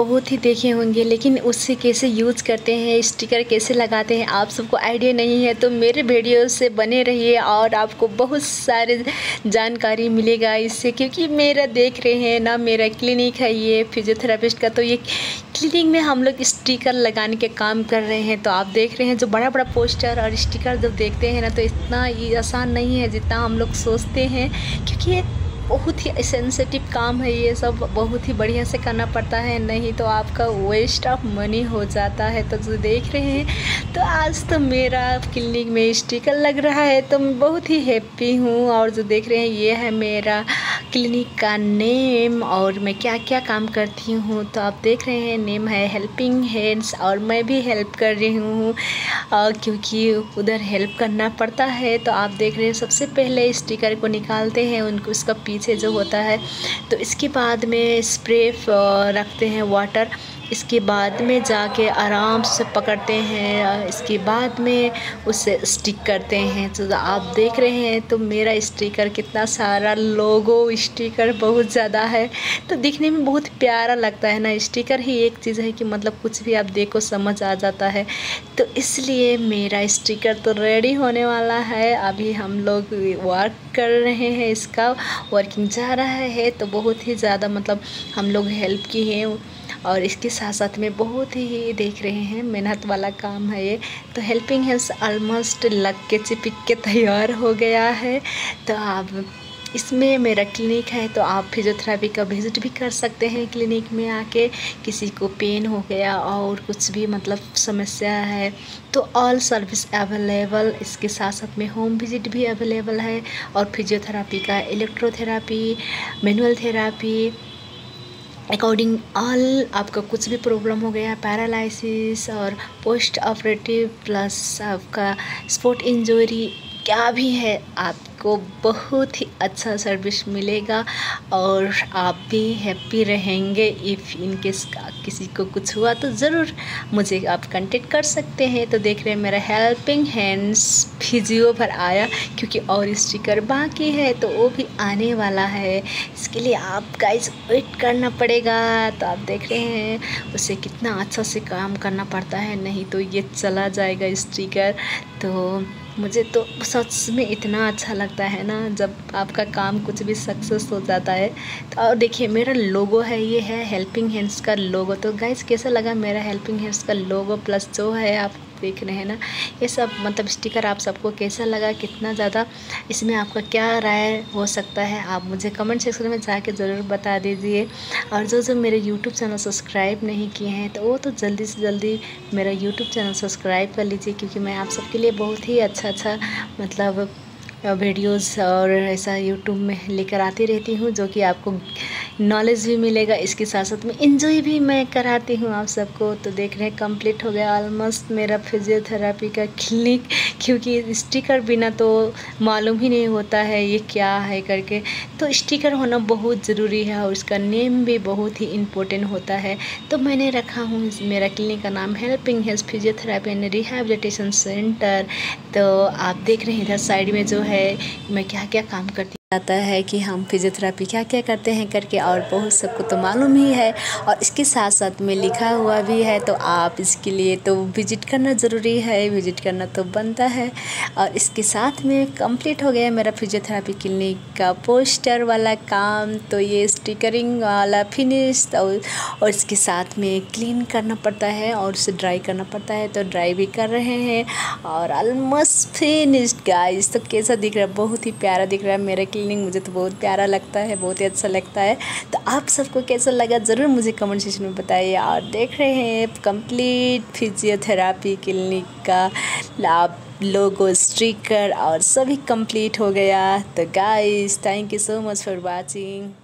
बहुत ही देखे होंगे, लेकिन उससे कैसे यूज़ करते हैं, स्टिकर कैसे लगाते हैं, आप सबको आइडिया नहीं है। तो मेरे वीडियो से बने रहिए और आपको बहुत सारे जानकारी मिलेगा इससे, क्योंकि मेरा देख रहे हैं ना, मेरा क्लिनिक है ये फिजियोथेरेपिस्ट का। तो ये क्लिनिक में हम लोग स्टिकर लगाने के काम कर रहे हैं। तो आप देख रहे हैं जो बड़ा बड़ा पोस्टर और स्टिकर जब देखते हैं ना, तो इतना ये आसान नहीं है जितना हम लोग सोचते हैं, क्योंकि ये बहुत ही सेंसिटिव काम है। ये सब बहुत ही बढ़िया से करना पड़ता है, नहीं तो आपका वेस्ट ऑफ मनी हो जाता है। तो जो देख रहे हैं, तो आज तो मेरा क्लिनिक में स्टिकर लग रहा है, तो मैं बहुत ही हैप्पी हूँ। और जो देख रहे हैं, ये है मेरा क्लिनिक का नेम और मैं क्या क्या काम करती हूँ। तो आप देख रहे हैं, नेम है हेल्पिंग हैंड्स, और मैं भी हेल्प कर रही हूँ क्योंकि उधर हेल्प करना पड़ता है। तो आप देख रहे हैं, सबसे पहले स्टिकर को निकालते हैं, उनको उसका पीछे जो होता है, तो इसके बाद में स्प्रे रखते हैं वाटर, इसके बाद में जाके आराम से पकड़ते हैं, इसके बाद में उसे स्टिक करते हैं। तो आप देख रहे हैं, तो मेरा स्टिकर कितना सारा लोगो स्टिकर बहुत ज़्यादा है, तो दिखने में बहुत प्यारा लगता है ना। स्टिकर ही एक चीज़ है कि मतलब कुछ भी आप देखो समझ आ जाता है। तो इसलिए मेरा स्टिकर तो रेडी होने वाला है, अभी हम लोग वर्क कर रहे हैं, इसका वर्किंग जा रहा है। तो बहुत ही ज़्यादा मतलब हम लोग हेल्प की है, और इसके साथ साथ में बहुत ही देख रहे हैं मेहनत वाला काम है ये। तो हेल्पिंग हैंड्स ऑलमोस्ट लग के चिपक के तैयार हो गया है। तो आप इसमें मेरा क्लिनिक है, तो आप फिजियोथेरेपी का विजिट भी कर सकते हैं क्लिनिक में आके। किसी को पेन हो गया और कुछ भी मतलब समस्या है, तो ऑल सर्विस अवेलेबल। इसके साथ साथ में होम विजिट भी अवेलेबल है, और फिजियोथेरेपी का electrotherapy, manual therapy according all. आपका कुछ भी प्रॉब्लम हो गया, पैरालिसिस और पोस्ट ऑपरेटिव प्लस आपका स्पोर्ट इंजरी, क्या भी है, आपको बहुत ही अच्छा सर्विस मिलेगा और आप भी हैप्पी रहेंगे। इफ़ इनकेस किसी को कुछ हुआ तो ज़रूर मुझे आप कांटेक्ट कर सकते हैं। तो देख रहे हैं, मेरा हेल्पिंग हैंड्स फिजियो पर आया, क्योंकि और स्टिकर बाकी है, तो वो भी आने वाला है। इसके लिए आप गाइस वेट करना पड़ेगा। तो आप देख रहे हैं, उसे कितना अच्छा से काम करना पड़ता है, नहीं तो ये चला जाएगा स्टिकर। तो मुझे तो सच में इतना अच्छा लगता है ना, जब आपका काम कुछ भी सक्सेस हो जाता है। तो और देखिए, मेरा लोगो है, ये है हेल्पिंग हैंड्स का लोगो। तो गाइस कैसा लगा मेरा हेल्पिंग हैंड्स का लोगो प्लस जो है आप देख रहे हैं ना, ये सब मतलब स्टिकर आप सबको कैसा लगा, कितना ज़्यादा इसमें आपका क्या राय हो सकता है, आप मुझे कमेंट सेक्शन में जाके ज़रूर बता दीजिए। और जो मेरे यूट्यूब चैनल सब्सक्राइब नहीं किए हैं, तो वो तो जल्दी से जल्दी मेरा यूट्यूब चैनल सब्सक्राइब कर लीजिए, क्योंकि मैं आप सबके लिए बहुत ही अच्छा मतलब वीडियोस और ऐसा यूट्यूब में लेकर आती रहती हूँ, जो कि आपको नॉलेज भी मिलेगा, इसके साथ साथ में एंजॉय भी मैं कराती हूँ आप सबको। तो देख रहे हैं, कंप्लीट हो गया ऑलमोस्ट मेरा फिजियोथेरेपी का क्लिनिक, क्योंकि स्टिकर बिना तो मालूम ही नहीं होता है ये क्या है करके। तो स्टिकर होना बहुत ज़रूरी है, और इसका नेम भी बहुत ही इम्पोर्टेंट होता है। तो मैंने रखा हूँ मेरा क्लिनिक का नाम helping hands physiotherapy and rehabilitation centre. तो आप देख रहे हैं, इधर साइड में जो है मैं क्या क्या काम करती आता है कि हम फिजियोथेरेपी क्या क्या करते हैं करके, और बहुत सबको तो मालूम ही है, और इसके साथ साथ में लिखा हुआ भी है। तो आप इसके लिए तो विजिट करना ज़रूरी है, विजिट करना तो बनता है। और इसके साथ में कंप्लीट हो गया मेरा फिजियोथेरेपी क्लिनिक का पोस्टर वाला काम। तो ये स्टिकरिंग वाला फिनिश, और इसके साथ में क्लीन करना पड़ता है और उसे ड्राई करना पड़ता है, तो ड्राई भी कर रहे हैं, और ऑलमोस्ट फिनिश्ड गाइस। तो कैसा दिख रहा है, बहुत ही प्यारा दिख रहा है मेरा क्लिनिक, मुझे तो बहुत प्यारा लगता है, बहुत ही अच्छा लगता है। तो आप सबको कैसा लगा ज़रूर मुझे कमेंट सेक्शन में बताइए। और देख रहे हैं कंप्लीट फिजियोथेरेपी क्लिनिक का लोगो, स्टिकर और सभी कंप्लीट हो गया। तो guys, thank you so much for watching.